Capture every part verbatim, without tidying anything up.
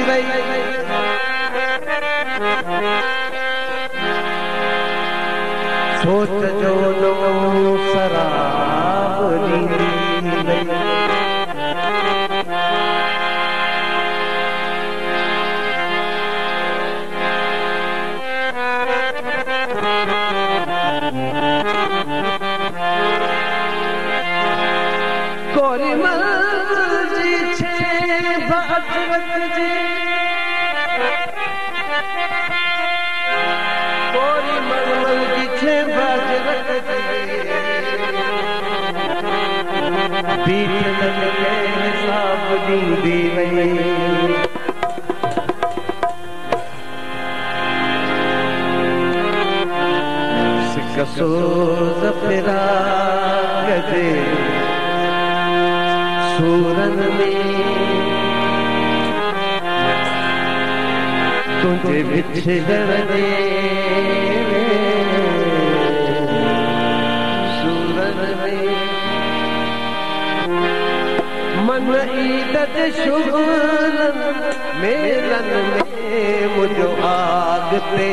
सोच जो नो शराब ॾींदी वई गोरी मल जी छे भागवत जी गोरी मल जी छे भागवत जी बीच लगे हिसाब ॾींदी वई सिक सोज़ फिराक जे सूरन में तुझे बिछड़न जे सूरन में मन ईद जे शुगलन मेलन में मुझो आग ते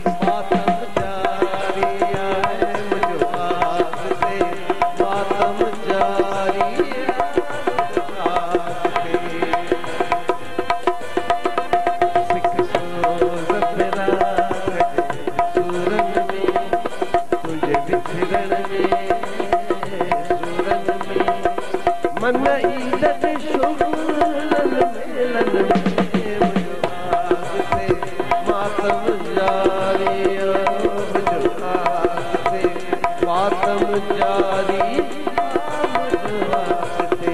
मन ईद जे शुगलन मेलन में मुझो आग ते मातम जारी मुझो आग ते मातम जारी मुझो आग ते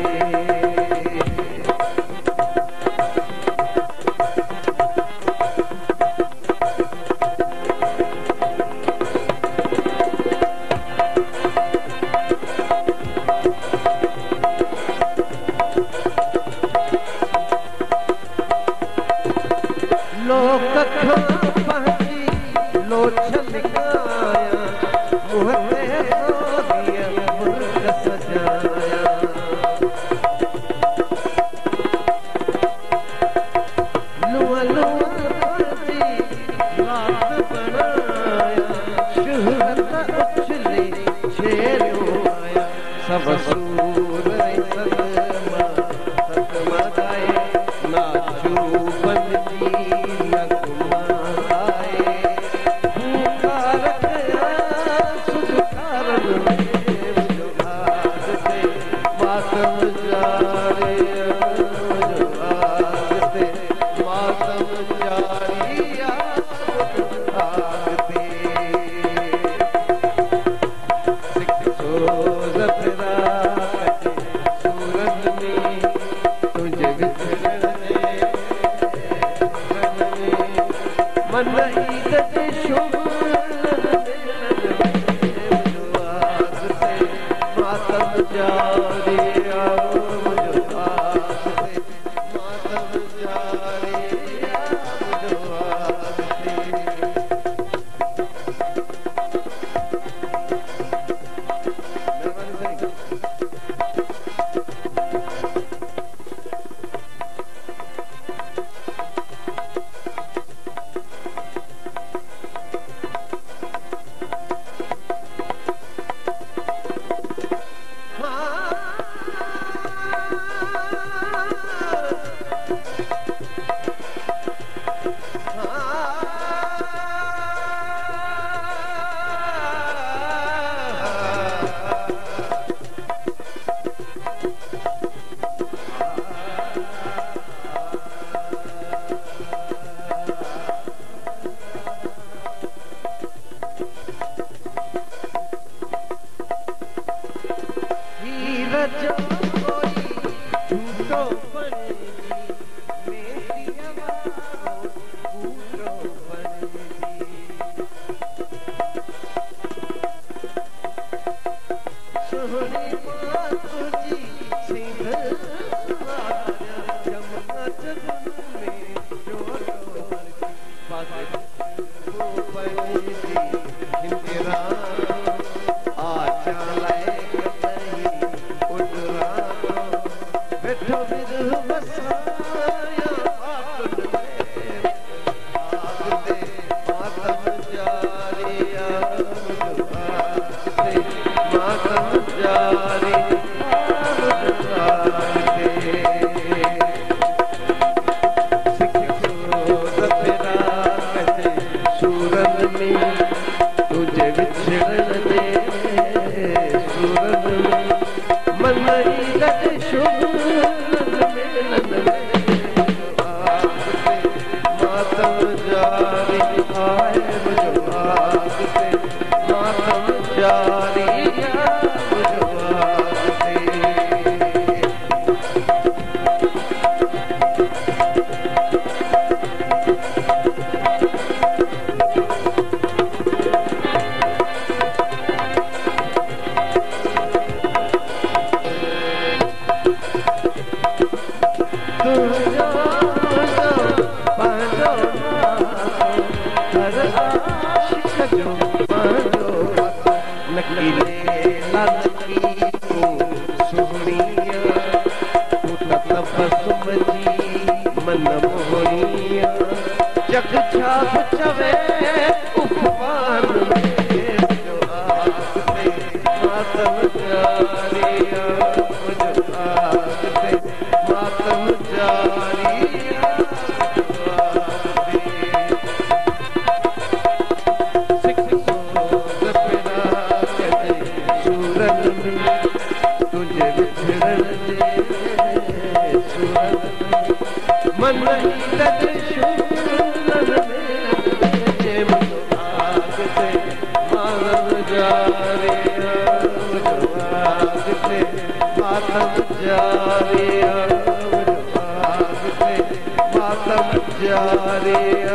लोक खां पंहिंजी लोच लिकाया मुंह ते सोधीअ मुर्ग सजाया लूअ लूअ पंहिंजी लात बणाया शुहरत उछली छेड़ियो आया सब सूर ऐं सदमा सदमा गाए नाचू बनजी मन ईद जे शुगलन मुझो आग ते मातम जारी मुझो आग ते मातम जारी मुझो आग ते जो कोई झूठो बनेगी मेरी आवाज़ झूठो बनेगी सोहनी मातुजी सिंध वारा जमुना जगन में जोड़ो बनेगी बाजे वो बनेगी हिंदरा आचा लाए With जग छाप चवे उपमान में जो आगते मातम जारिया जो आगते मातम जारिया सिख सोग पिरा कटे सूरन में तुझे बिछड़न जे सूरन मन तद शूरन में जे मुझ आगते मातम जारिया जो आगते मातम जारिया जो आगते मातम जारिया